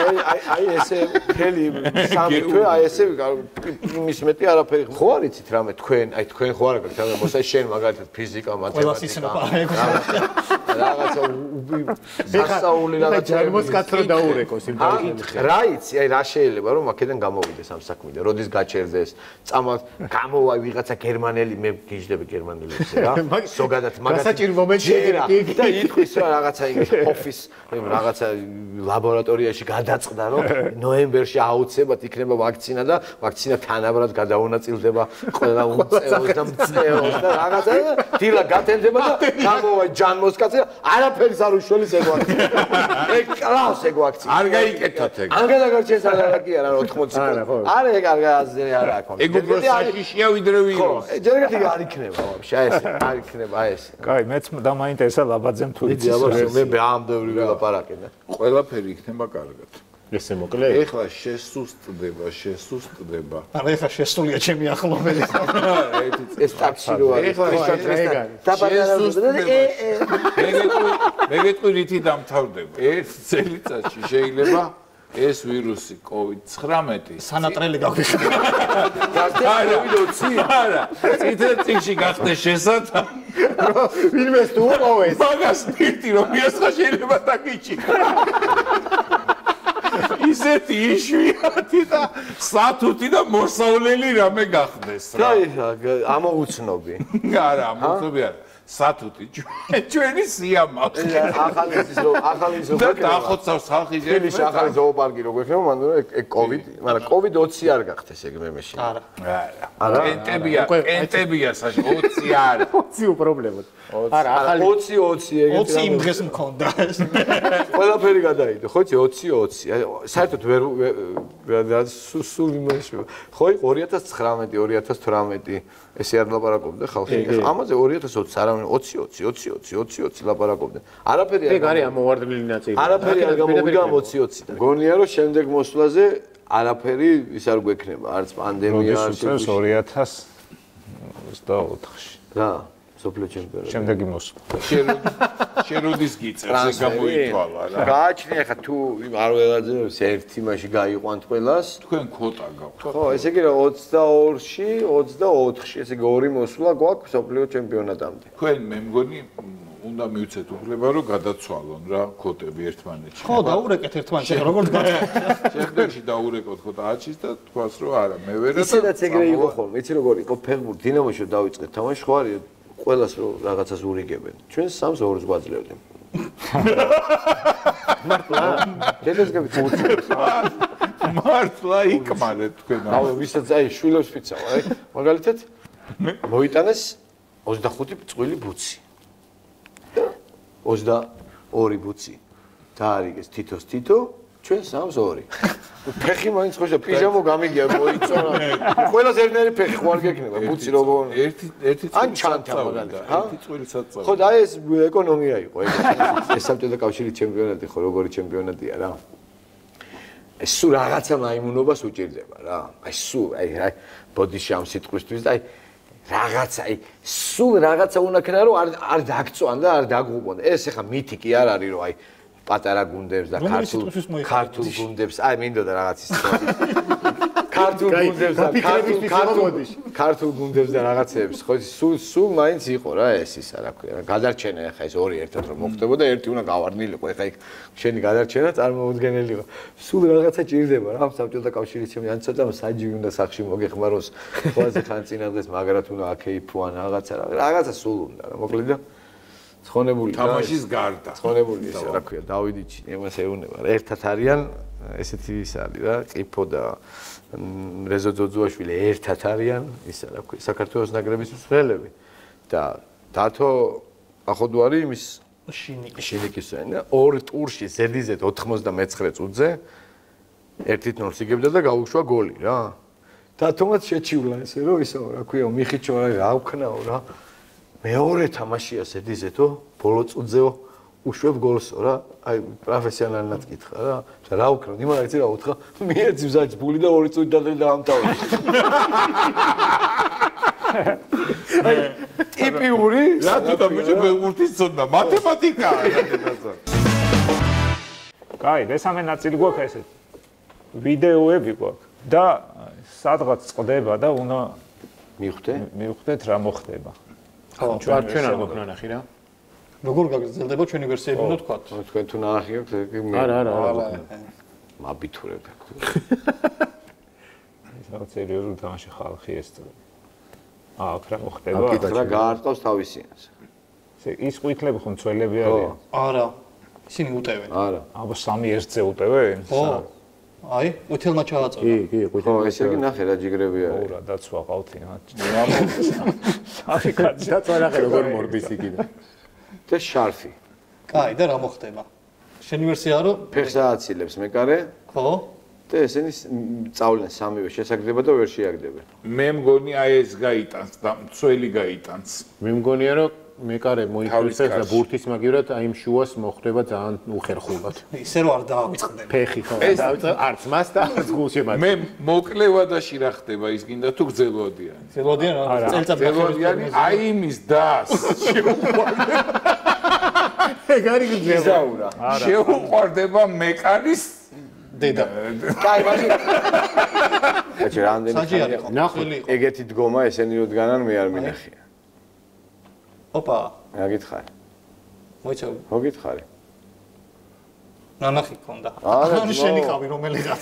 აი ესე მთელი სამი თვე აი ესე იმის მეტი არაფერი ხო არ იცით რამე თქვენ ხო არ გაქვთ რამე მოსა შენ მაგალითად ფიზიკა მათემატიკა რაღაცა სასაული რაღაცა ჯარმოს კაცრო დაურეკოს იმ რა იცი აი რა შეიძლება რომ აქედან გამოვიდეს ამ საქმიდან როდის გაჩერდეს წამალ გამოვა ვიღაცა გერმანელი მე გიждები გერმანელებს რა ზოგადად გასაჭირო მომენტია და იტყვის რა რაღაცა იმის ოფის რაღაცა ლაბორატორიაში გადაწყდა რომ ნოემბერში აუცილებლად იქნება ვაქცინა და ვაქცინა თანაბრად გადაუნაწილდება ყველა უწეოს და მწეოს და რაღაცა დილა გათენდება და გამოვა ჯანმოს კაცი არაფერს არ უშველის ეგ ვაქცინა ეგ კლავს ეგ ვაქცინა არ გაიკეთოთ ეგ არ გადაგარჩენს არა კი არა 80 არა ეგ არ გაზრე არა აქვს ეგ უფრო საშიშია ვიდრე ვირუსი ჯერ ერთი არ იქნება ვაფშე აი ეს არ იქნება აი ეს კაი მეც დამაინტერესა ლაბაძემ თუ იცი მე ამდევრი ველაპარაკენა ყველაფერი იქნება კარგად ესე მოკლე ეხლა შესუსტდება არა ეხლა შესულია ჩემი ახლობელი ეს ტაქსი რო არის მე გეტყვი რითი დამთავრდება ერთ წელიწადში შეიძლება ეს ვირუსი COVID-19 სანატრელი გაგვიხსნა არა წითელ-წიგნში გახდეს შესაძლებელი ვინმეს თუ უყოვეს მაგას პირთი რომ მიასხა შეიძლება დაგიჭირა ისეთი იშვიათი და სათუთი და მოსავლელი რამე გახდეს რა ამოუცნობი არა ამოუცნობი არა სათუთი ჩვენი სიამაყე ახალი დახოცავს ხალხი ჯერ ახალი ზოოპარკი რო გვექნება მანდ ეგ COVID მაგრამ COVID-20 არ გახდეს ეგ მემეში არა კენტებია საშ 20 არა 20 უპრობლემოდ არა ახალი 20 ეგ 20 იმ დღეს მქონდა ყველაფერი გადაიდო ხო 20 საერთოდ ვერ სულ იმაში ხო 2019 ესე არ ლაპარაკობდნენ ხალხი ამაზე 2020 არავინ 20 ლაპარაკობდნენ არაფერი ეგ არის ამოვარდნილი ნაწილი არაფერი არ გამოვიდა 20 გონია რომ შემდეგ მოსვლაზე არაფერი ის არ გვექნება არც პანდემია არ შეგვიძლია 2024-ში რა სოფლიო ჩემპიონატი შემდეგი მოსვლა შეროდის გიწევს გამოითვალა რა გააჩნია ხა თუ არ ველაძებს ერთი მასში გაიყვანთ ყველას თქვენ კვოტა გაქვთ ხო ესე იგი რა 22-ში 24-ში ესე იგი ორი მოსვლა გვაქვს სოფლიო ჩემპიონატამდე თქვენ მე მგონი უნდა მივცეთ უფლება რომ გადაცვალონ რა კვოტები ერთმანეთში ხო დაურეკეთ ერთმანეთში როგორც გაცხადდა შემდეგში დაურეკოთ კვოტა აჩის და თქვას რომ არა მე ვერა ისედაც ეგრე იყო ხოლმე იცი როგორ იყო ფეხბურთი დინამოში დავიწყეთ თამაში ხო არის ყველას რო რაღაცას ურიგებენ ჩვენ 3 ორს გვაძლევდნენ მართლა დედესგები მართლა იკმარეთ თქვენ აუ ვისაც აი შვილებს ვიცავ აი მაგალითად მოიტანეს 25 წყვილი ბუცი 22 ბუცი დაარიგეს თითოს თითო ჩვენ 3-2 ფეხი მაინც ხოშა პიჟამო გამიგია მოიწონა ყველას ერთნაირი ფეხი ხო არ გეკნება ბუცი როგორ ერთი ან ჩანთა მაგალითად ერთი წვილსაც წავიდა ხო და აი ეს ეკონომია იყო ეს საბჭოთა კავშირის ჩემპიონატი ხო როგორი ჩემპიონატია რა ეს სულ რაღაცა მაიმუნობას უჭირდება რა აი სულ აი ბოდიში ამ სიტყვისთვის და აი რაღაცა აი სულ რაღაცა უნდა ქნა რომ არ დაგწვან და არ დაგღუპონ ეს ახლა მითიკი არ არის რომ აი პატარა გუნდებს და ქართულ გუნდებს აი მინდოდა რაღაც ის ქართულ გუნდებს და ქართულ გუნდებს და რაღაცეებს ხო სულ მაინც იყო რა ეს ისა რა ქვია გადარჩენა ახლა ეს ორი ერთად რომ მოხდებოდა ერთი უნდა გავარდნილიყო ახლა იქ შენი გადარჩენა წარმოუდგენელიყო სულ რაღაცა ჭირდება რა საბჭოთა კავშირის ჩემი ან ცოტა საჯი უნდა სახში მოგეხმაროს ყველაზე ხან წინადღეს მაგრად უნდა აქეიფო ან რაღაცა სულ უნდა რა მოკლედ და ცხონებული თამაშის გარდა ცხონებული ისე რა ქვია დავიდი იმას ეუნება ერთად არიან ესეთი ის არის რა ყიფო და რეზო ძოძუაშვილი ერთად არიან ისა რა ქვია საქართველოს ნაკრების მსვლელები და დათო ახოდვარი იმის შინიკის და ორ ტურში ზედიზედ 99 წუთზე 1-0 იგებდა და გაუშვა გოლი რა დათომაც შეჩივლა ესე რომ ისო რა ქვია მიხიჩო რა ვქნაო რა მეორე თამაშია ზედიზედო ბოლო წუთზეო უშვებ გოლსო რა აი პროფესიონალურად კითხა რა რა ვქნა იმან იცი რა უთხრა მიეძებს აჭბული და 2 წუთი დადრე დაამთავრე აი ტიპიური რატო და ბიჭო ფეხბურთის ცოდნა მათემატიკაა რა დედასა კაი მესამე ნაწილი გვაქვს ესეთ ვიდეოები გვაქვს და სადღაც წდება და უნდა მივხვდეთ რა მოხდება. ხო, ჩვენ არ გვაქვს ნანახი რა. როგორ გაგრძელდება ჩვენი ვერსიები უნდა თქვა? თქვენ თუ ნახი გაქვთ, არა. მაბითურებ. რაღაც სერიოზული თამაში ხალხი ესწრება. აქ რა მოხდება? აქ რა გაარტყავს თავისიანს. ის ყვითლები ხომ ძველები არიან? არა. ისინი უტევენ. არა. აბა 3 ერთზე უტევენ? ხო. აი, უთელმა ჩააწოდა. კი, ყვითელი. ხო, ესე იგი ნახე რა ჯიგრები არის. ო რა დაცვა ყავთი მათ. აი, კაცი დაცვა ნახე როგორ მორბის იქიდან. და შარფი. კაი, და რა მოხდება? შენი ვერსიაა რომ ფეხს ააცილებს მეკარე. ხო? და ესენი წავლენ სამივე შესაგდება და ვერ შეაგდებენ. მე მგონი აი ეს გაიტანს და მცველი გაიტანს. მე მგონია რომ მეკარე მოიხსენებს და ბურთის მაგივრად აი იმ შუას მოხდება ძალიან უხერხულად. ისე რომ არ დაავიწყდნენ. ფეხი ხო დაავიწყდა არც მას და არც გულში მას. მე მოკლევადაში რა ხდება ის გინდა თუ გძელვადიანი. გძელვადიან რა წელწად გძელვადიანი აი იმის დას შეუყვარდება. ეგარი გძელვა. შეუყვარდება მეკარის დედა. კაი, მაგრამ კაცი რამდენი საჯი არის ხო? ნახოთ. ეგეთი დგომა ესენი რო დგანან მე არ მინახია. ოპა, რა გითხარი? მოიცავ, მოგითხარი? ნანახი ქონდა. არა, ანუ შენი ხავი რომელიღაც.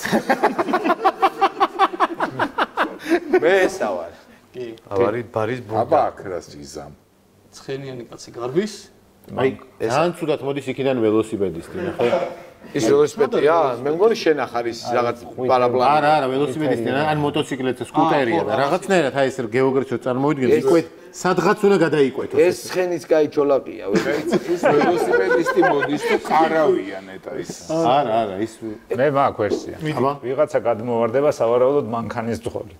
მე ესა ვარ. კი. ბარის აბა აქ რას იზამ. ცხენიანი კაცი გარბის. აი, ძალიან ცუდად მოდის იქიდან ველოსიპედისტი, ნახე. ის ველოსიპედია? მე მგონი შენ ახარ ის რაღაც პარაპლანი. არა, ველოსიპედისტი, ან მოტოციკლეტი, სკუტერია და რაღაცნაირად აი ეს გეოგრაფიო წარმოიდგენს, იკვეთ, სადღაც უნდა გადაიკვეთოს. ეს ცხენის კაი ჩოლაკია, ის ველოსიპედისტი მოდის თუ კარავია ნეტა ის. არა, ის მე მაქვს ვერსია. ვიღაცა გადმოვარდება სავარაუდოდ მანქანის ძღოლი.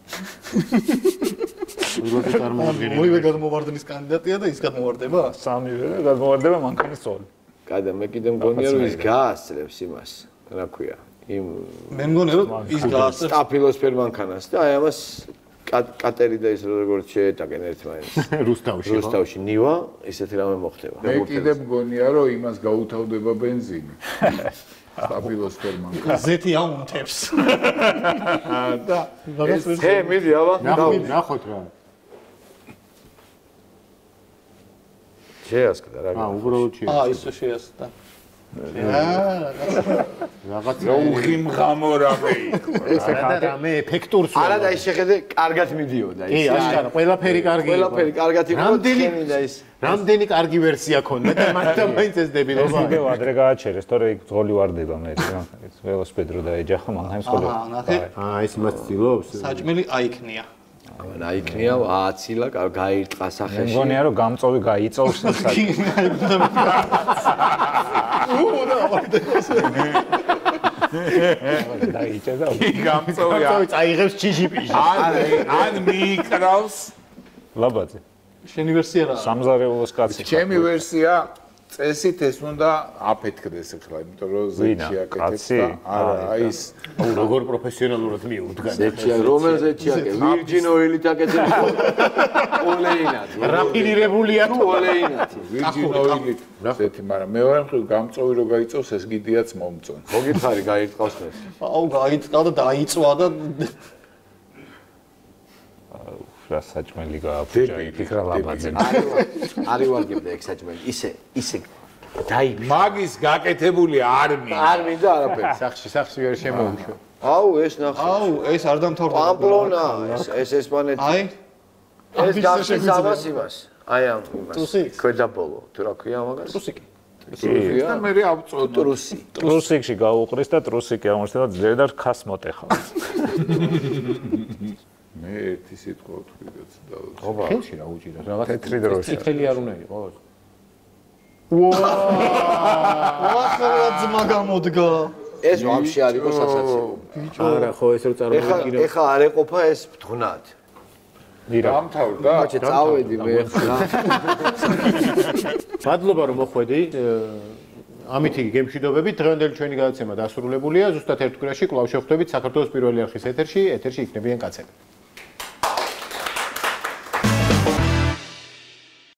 მოივე გადმოვარდნის კანდიდატია და ის გადმოვარდება? სამივე და გადმოვარდება მანქანის ძღოლი. კადა მე კიდე მგონია რომ ის გაასწრებს იმას, რა ქვია, იმ მე მგონი რომ ის გაასწრებს სტაფილოსფერ მანქანას და აი ამას კატერი და ის როგორც შეეტაკენ ერთმანეთს. რუსთავში ნივა, ისეთი რამე მოხდება. მე კიდე მგონია რომ იმას გაუთავდება ბენზინი. სტაფილოსფერ მანქანას. ზეთი აუნთებს. და მიდი აბა, ნახოთ რა. შეასკდა რა. უბრალოდ შეასკდა. ისე შეასკდა. რაღაც უღიმღამო რამე იყო. ეს რამე ეფექტურს ვარ. არა და ის შეხედე, კარგად მიდიოდა ის. კი, აშკარა, ყველაფერი კარგი იყო. ყველაფერი კარგად იყო, ცხენი და ის. რამდენი კარგი ვერსია ქონდა და მაინც ეს დებილობა. კიდევ ადრე გააჩერეს, თორე იქ ძღოლი ვარდება მე. ეს ველოსიპედი რო დაეჯახა მანქანის ძღოლი. ნახე. ის მას ცდილობს. საჭმელი აიქნია. აიქნია, ააცილა, გაირტყა სახეში. მე მგონია რომ გამწოვი გაიწოვს ეს საჭმელი. დაიჭერდა. გამწოვია. წაიღებს ჩიჟიპიჟი. ან მიიკრავს ლაბაძე. შენი ვერსია რა? სამზარეულოს კაცი. ჩემი ვერსია წესით ეს უნდა აფეთქდეს ახლა, იმიტომ რომ ზეჩი აკეთებს და არა, ის როგორ პროფესიონალურად მიუდგა. ზეჩი, რომელ ზეჩი აკეთე? ვირჯინ ოილით აკეთებს. ოლეინად. რაფინირებულია თუ ოლეინად. ვირჯინ ოილით. ზეთი, მაგრამ მეორე მხრივ გამწოვი რო გაიწოვს, ეს გიდიაც მომწონს. მოგითხარი, გაირტყავს მე. აუ, გაიწვა და დაიწვა და რა საჭმელი გააფუჭა იქ რა ლაბაძე. არი ვარგებდა ეგ საჭმელი. ისე დაიბი. მაგის გაკეთებული არ არ მინდა არაფერი. სახში ვერ შემოუშვა. აუ, ეს ნახე. აუ, ეს არ დამთავრდა. პამპლონა, ეს ესპანეთი. აი, ეს გახსნის იმას. აი ამ იმას. ტრუსიკს. ქვედაბოლო, თუ რა ქვია მაგას? ტრუსიკი. და მე ავწოდო ტრუსი. ტრუსიკში გაუყრის და ტრუსიკი ამოსდება ძლიერ და რქას მოტეხავს. მე ერთი სიტყვა ვთქვი და ობა, ხელში რა უჭირდა რაღაც თეთრი დროში. წითელი არ უნდა იყოს. ახლა ძმა გამოდგა. ეს ვაფშე არ იყო სასაცილო. არა, ხო ეს რო წარმოვიდგინე. ეხა არ ეყოფა ეს ბთვნად. დამთავრდა. ბაჭი, წავედი მე ხა. მადლობა რომ მოხვედი. ამით იგი გემშვიდობებით. დღევანდელი ჩვენი გადაცემა დასრულებულია. ზუსტად ერთ კვირაში კვლავ შევხვდებით საქართველოს პირველი არხის ეთერში. ეთერში იქნებიან კაცები.